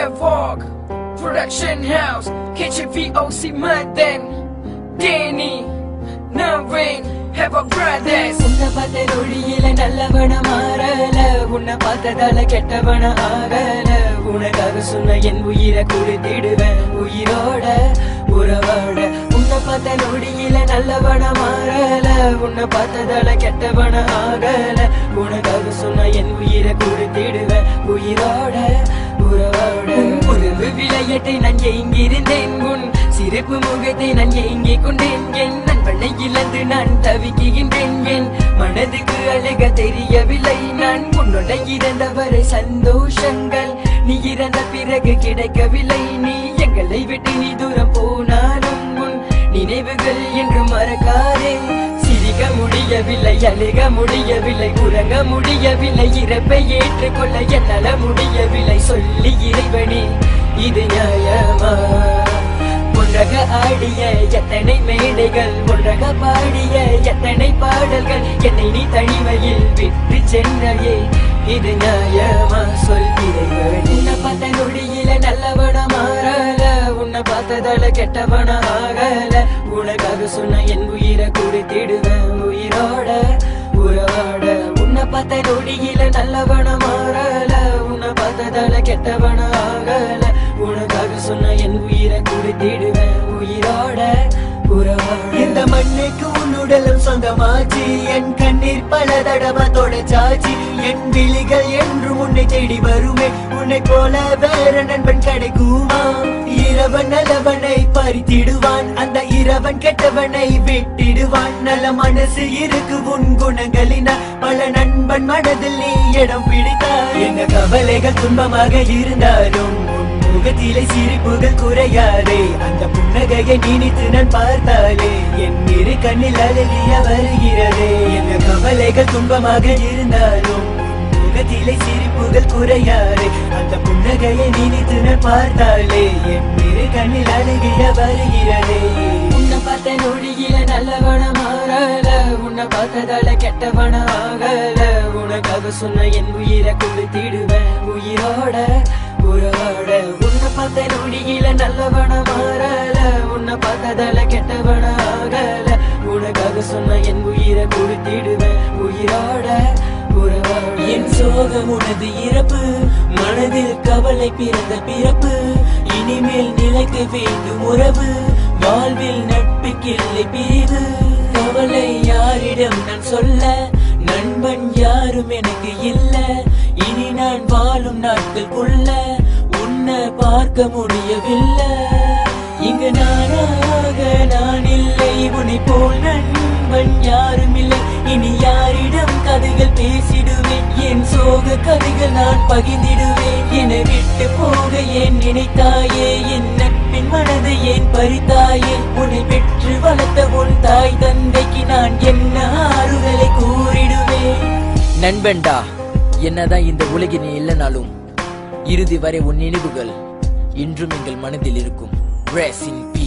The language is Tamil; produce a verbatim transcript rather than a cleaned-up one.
Havoc Production House K J V O C Madan Danny Naveen Havoc Brothers உன்னை பார்த்த நொடியில நல்லவன மாறல உன்னை பார்த்ததால கெட்டவன ஆகல உனக்காக சொன்ன என் உயிரை கொடுத்திடுவேன் உயிரோட உறவோட உன்னை பார்த்த நொடியில நல்லவன மாறல உன்னை பார்த்ததால கெட்டவன ஆகல உனக்காக சொன்ன என் உயிரை கொடுத்திடுவேன் உயிரோட உறவோட உறவு விளையாட்டை நான் எங்கிருந்தேன் உன் சிறப்பு முகத்தை நான் எங்கே கொண்டேன் என் நண்பனை இழந்து நான் தவிக்கின்றேன் என் மனதுக்கு அழக தெரியவில்லை நான் உன்னோட இறந்தவரை சந்தோஷங்கள் நீ இறந்த பிறகு கிடைக்கவில்லை நீ எங்களை விட்டு நீ தூரம் போனாலும் உன் நினைவுகள் என்று மறக்காதே சிரிக்க முடியவில்லை அழுக முடியவில்லை உறங்க முடியவில்லை இறப்பை ஏற்றுக்கொள்ள என்னால முடியவில்லை சொல்லி இறைவனே இது நியாயமா ஒன்றாக ஆடிய எத்தனை மேடைகள் ஒன்றாக பாடிய எத்தனை பாடல்கள் என்னை நீ தனிமையில் விட்டு சென்றையே இது நியாயமா சொல்கிறேன் உன்னை பார்த்த நொடியில நல்லவன மாறல உன்னை பார்த்ததால கெட்டவன ஆகல உனக்காக சொன்ன என் உயிரை கொடுத்திடுவேன் உயிரோட உறவோட உன்னை பார்த்த நொடியில நல்லவன மாறல உன்னை பார்த்ததால கெட்டவன ஆகல உனக்காக சொன்ன என் உயிரை கொடுத்திடுவேன் உயிரோட உறவோட இந்த மண்ணுக்கு உன்னுடலும் சொந்தமாச்சு என் கண்ணீர் பல தடவை தொடச்சாச்சு என் விழிகள் என்று உன்னை தேடி வருமே உன்னை போல வேற நண்பன் கிடைக்குமா இரவன் நல்லவனை பறித்திடுவான் அந்த இரவன் கெட்டவனை விட்டிடுவான் நல்ல மனசு இருக்கு உன் குணங்களினா பல நண்பன் மனதில் நீ இடம் பிடித்தாய் எங்க கவலைகள் துன்பமாக இருந்தாலும் முகத்திலே சிரிப்புகள் குறையாதே அந்த புன்னகையை நினைத்து நான் பார்த்தாலே என் இரு கண்ணில் அழகிய வருகிறதே எங்க கவலைகள் துன்பமாக இருந்தாலும் முகத்திலே சிரிப்புகள் குறையாதே அந்த புன்னகையை நினைத்து நான் பார்த்தாலே என் இரு கண்ணில் அழகிய வருகிறதே உன்னை பார்த்த நொடியில நல்லவன மாறல உன்னை பார்த்ததால கெட்டவன ஆகல உனக்காக சொன்ன என் உயிரை கொடுத்திடுவேன் உயிரோட உறவோட உன்னை பார்த்த நொடியில நல்லவன மாறல உன்னை பார்த்ததால கெட்டவன ஆகல உனக்காக சொன்ன என் உயிரை கொடுத்திடுவேன் உயிரோட உறவோட என் சோகம் உனது இறப்பு மனதில் கவலை பிறந்த பிறப்பு இனிமேல் நிலைக்க வேண்டும் உறவு வாழ்வில் நட்புக்கில்லை பிரிவு கவலை யாரிடம் நான் சொல்ல நண்பன் யாரும் எனக்கு இல்ல இனி நான் வாழும் நாட்களுக்குள்ள உன்னை பார்க்க முடியவில்லை இங்கு நானாக நான் இல்லை உன்னை போல் நண்பன் யாரும் இல்லை இனி யாரிடம் கதைகள் பேசிடுவேன் என் சோக கதைகள் நான் பகிர்ந்திடுவேன் என்னை விட்டு போக ஏன் நினைத்தாயே என் நட்பின் மனதை ஏன் பறித்தாயே உன்னை பெற்று வளர்த்த உன் தாய் தந்தைக்கு நான் என்ன ஆறுதலை கூறிடுவேன் நண்பன்டா என்னதான் இந்த உலகில் இல்லைனாலும் இறுதி வரை உன் நினைவுகள் இன்றும் எங்கள் மனதில் இருக்கும். Rest in peace.